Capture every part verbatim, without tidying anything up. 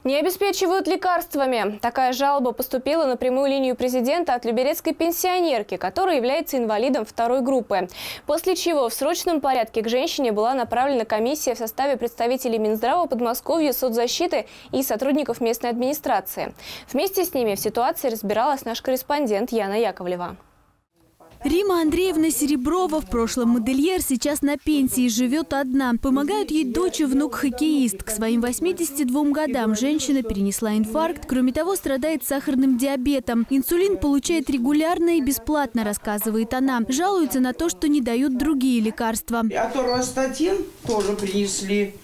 Не обеспечивают лекарствами. Такая жалоба поступила на прямую линию президента от люберецкой пенсионерки, которая является инвалидом второй группы. После чего в срочном порядке к женщине была направлена комиссия в составе представителей Минздрава Подмосковья, соцзащиты и сотрудников местной администрации. Вместе с ними в ситуации разбиралась наш корреспондент Яна Яковлева. Рима Андреевна Сереброва, в прошлом модельер, сейчас на пенсии, живет одна. Помогают ей дочь и внук-хоккеист. К своим восьмидесяти двум годам женщина перенесла инфаркт. Кроме того, страдает сахарным диабетом. Инсулин получает регулярно и бесплатно, рассказывает она. Жалуется на то, что не дают другие лекарства. Аторвастатин тоже принесли.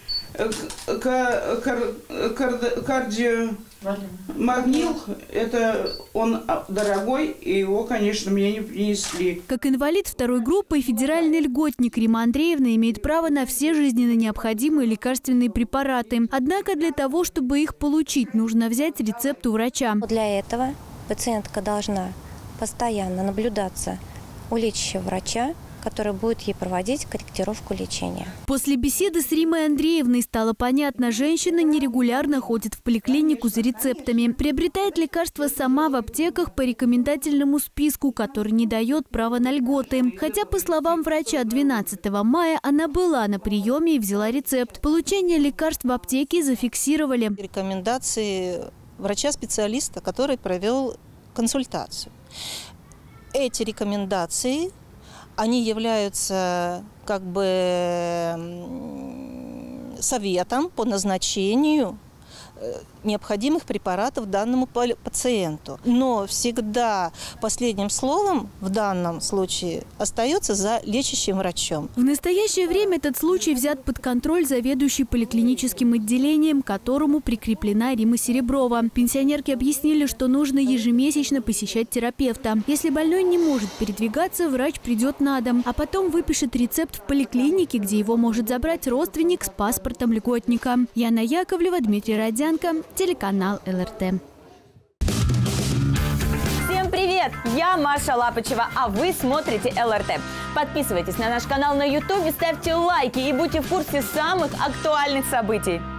Кардио... Магнил, это он дорогой, и его, конечно, мне не принесли. Как инвалид второй группы и федеральный льготник, Рима Андреевна имеет право на все жизненно необходимые лекарственные препараты. Однако для того, чтобы их получить, нужно взять рецепт у врача. Для этого пациентка должна постоянно наблюдаться у лечащего врача, который будет ей проводить корректировку лечения. После беседы с Римой Андреевной стало понятно, женщина нерегулярно ходит в поликлинику за рецептами. Приобретает лекарства сама в аптеках по рекомендательному списку, который не дает права на льготы. Хотя, по словам врача, двенадцатого мая она была на приеме и взяла рецепт. Получение лекарств в аптеке зафиксировали. Рекомендации врача-специалиста, который провел консультацию. Эти рекомендации они являются как бы советом по назначению необходимых препаратов данному пациенту. Но всегда последним словом в данном случае остается за лечащим врачом. В настоящее время этот случай взят под контроль заведующей поликлиническим отделением, к которому прикреплена Рима Сереброва. Пенсионерки объяснили, что нужно ежемесячно посещать терапевта. Если больной не может передвигаться, врач придет на дом, а потом выпишет рецепт в поликлинике, где его может забрать родственник с паспортом льготника. Яна Яковлева, Дмитрий Родянко, телеканал эл эр тэ. Всем привет! Я Маша Лапочева, а вы смотрите эл эр тэ. Подписывайтесь на наш канал на ютубе, ставьте лайки и будьте в курсе самых актуальных событий.